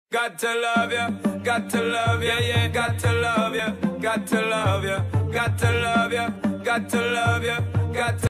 Got to love you, got to love you, yeah, got to love you, got to love you, got to love you, got to love you, got to